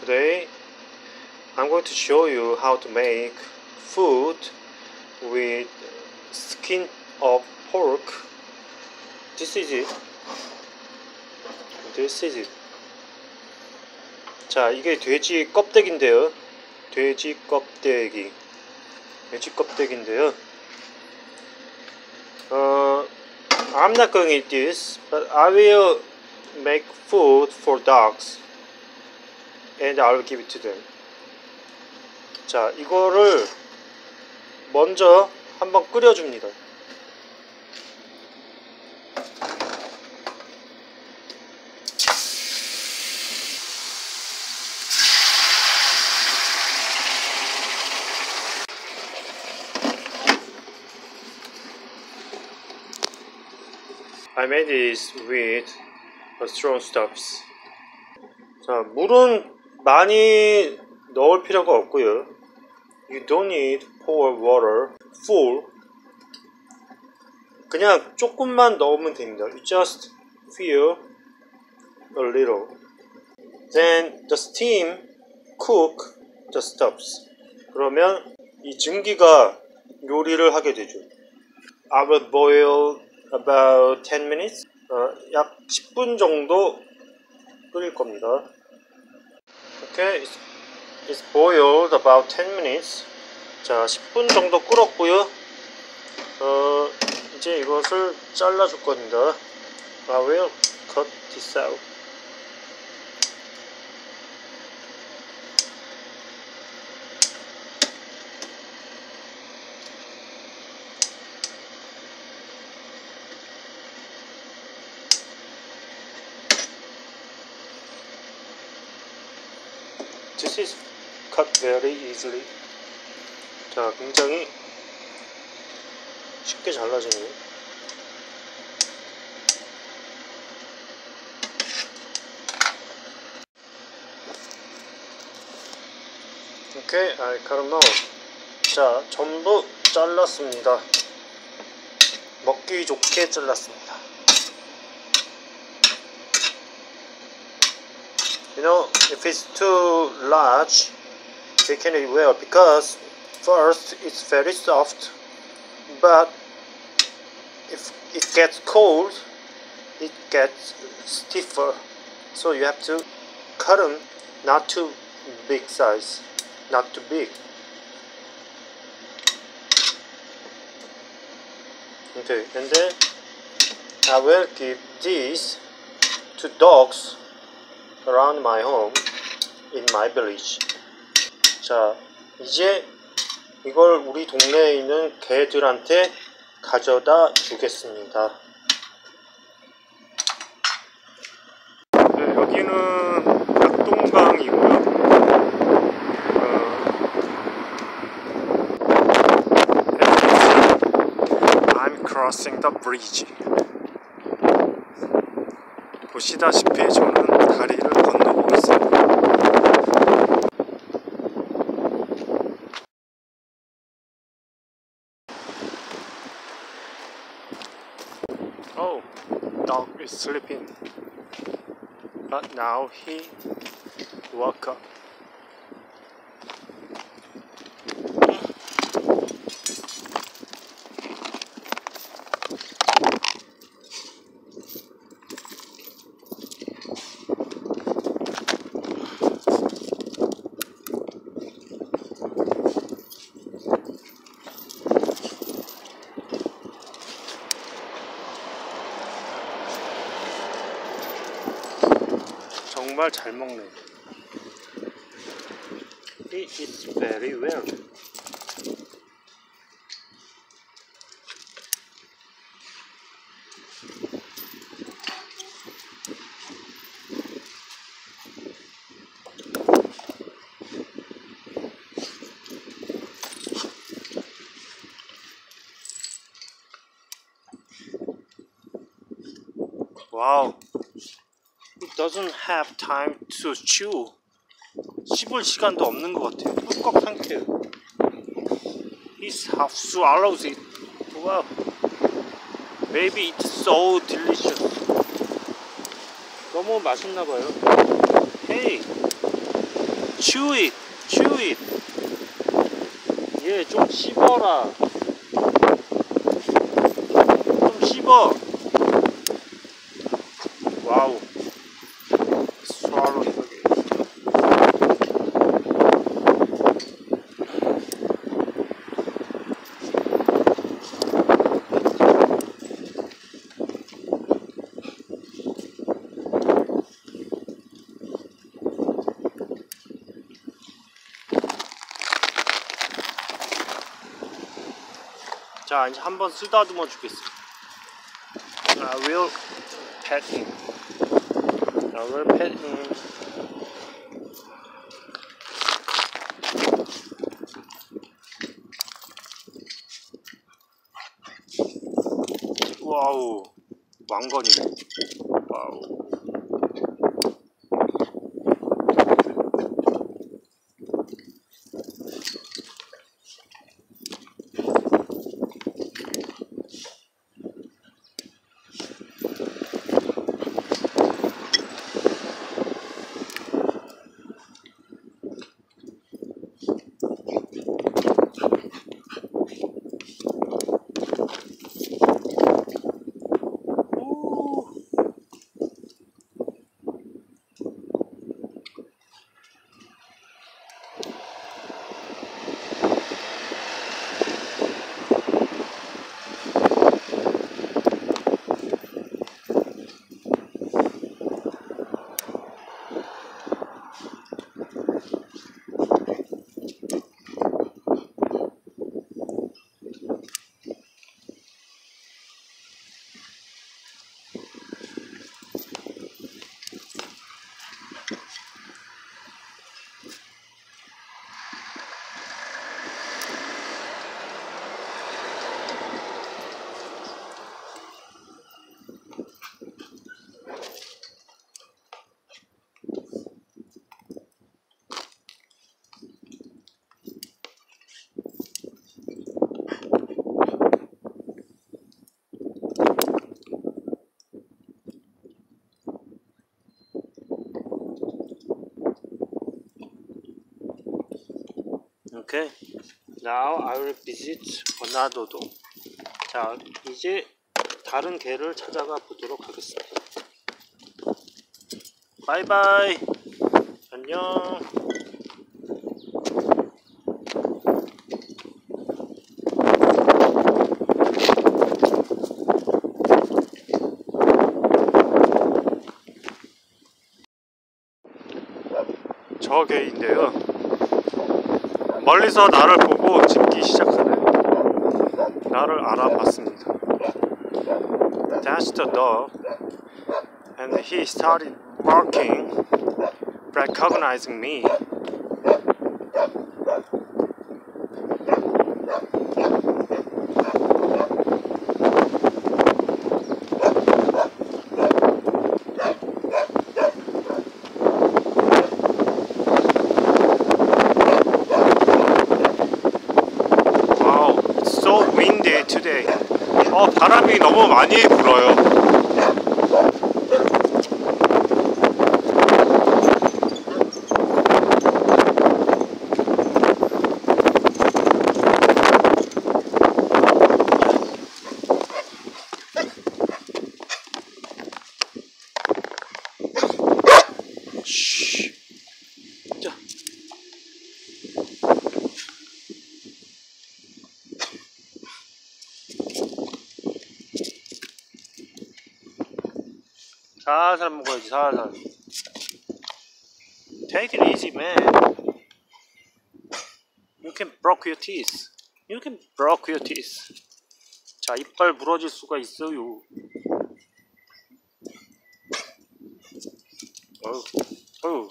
Today I'm going to show you how to make food with skin of pork. This is it. 자, 이게 돼지 껍데기인데요. 돼지 껍데기인데요. I'm not going to eat this, but I will make food for dogs and I will give it to them. 자, 이거를 먼저 한번 끓여줍니다. I made this with strong stuffs. 자, 물은 많이 넣을 필요가 없고요. You don't need pour water full. 그냥 조금만 넣으면 됩니다. You just fill a little. Then the steam cook the stuffs. 그러면 이 증기가 요리를 하게 되죠. I will boil about 10 minutes. 약 10분 정도 끓일 겁니다. Okay, it's boiled about 10 minutes. 자, 10분 정도 끓었고요. 이제 이것을 잘라줄 겁니다. I will cut this out. This is cut very easily. 자, 굉장히 쉽게 잘라지네요. Okay, I cut them out. 자, 전부 잘랐습니다. 먹기 좋게 잘랐습니다. You know, if it's too large, they can eat well because first it's very soft, but if it gets cold, it gets stiffer. So you have to cut them not too big size, not too big. Okay, and then I will give these to dogs around my home in my village. 자, 이제 이걸 우리 동네에 있는 개들한테 가져다 주겠습니다. 네, 여기는 낙동강이고요. I'm crossing the bridge. 보시다시피 저는 다리를 건너고 있습니다. Oh, dog is sleeping, but now he woke up. 정말 잘 먹네. He eats very well. Wow. It doesn't have time to chew. 씹을 시간도 없는 것 같아요. 꿀꺽 삼켜요. He half swallows it. Wow. Maybe it's so delicious. 너무 맛있나봐요. Hey, chew it, chew it. 얘 좀 씹어라. 좀 씹어. 와우. swallow 이거게. 자, 이제 한번 쓰다듬어 주겠어. I will pet him. I will pet him. 와우, 왕건이네. 와우. Okay. Now I will visit another dog. 자, 이제 다른 개를 찾아가 보도록 하겠습니다. 바이바이. 안녕. 저 개인데요. 멀리서 나를 보고 짖기 시작하네요. 나를 알아봤습니다. That's the dog. And he started barking, recognizing me. today. 바람이 너무 많이 불어요. 살살 먹어야지, 살살. Take it easy, man. You can break your teeth. You can break your teeth. 자, 이빨 부러질 수가 있어요. 어우.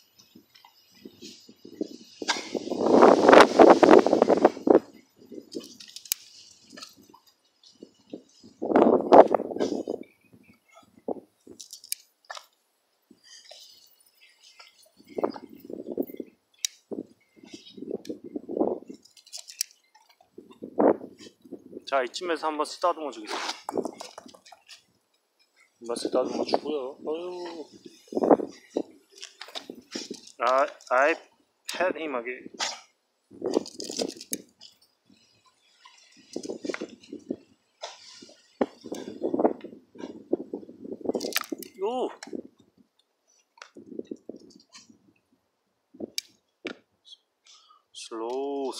자, 이쯤에서 한번 쓰다듬어 주겠습니다. 한번 쓰다듬어 주고요. I tell him again. Ooh. Slow.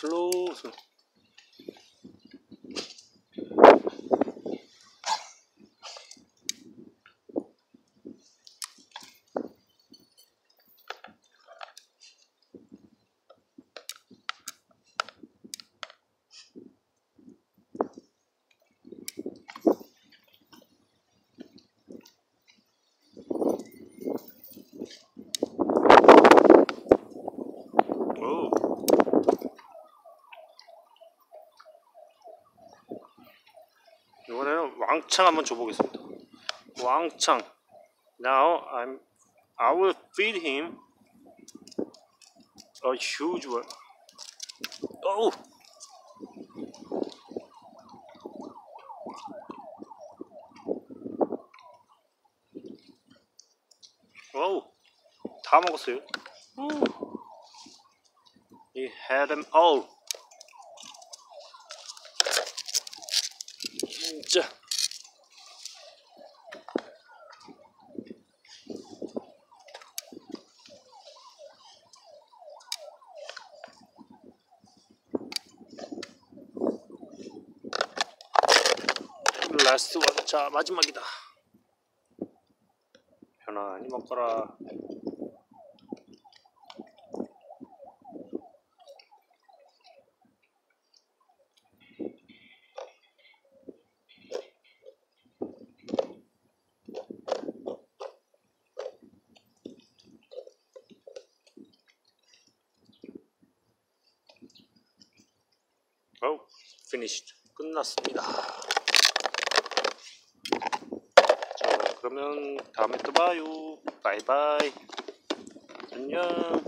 이번에는 왕창 한번 줘보겠습니다. 왕창. Now I will feed him a huge one. Oh. 어우, 다 먹었어요. He had them all. 진짜. 라스트 원. 자, 마지막이다. 편안히 먹거라. Oh, finished. 끝났습니다. 자, 그러면 다음에 또 봐요. 바이바이. 안녕.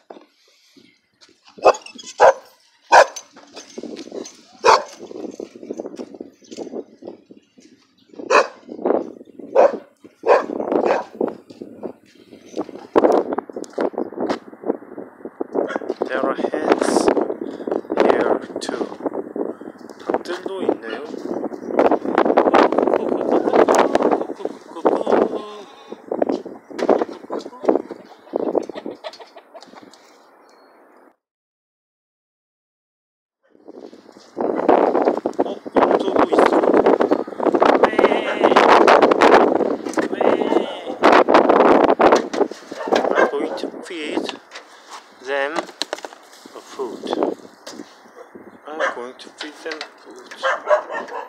There are hens here too. 닭들도 있네요. 염소도 있어. I'm going to feed them food. I'm going to feed them food.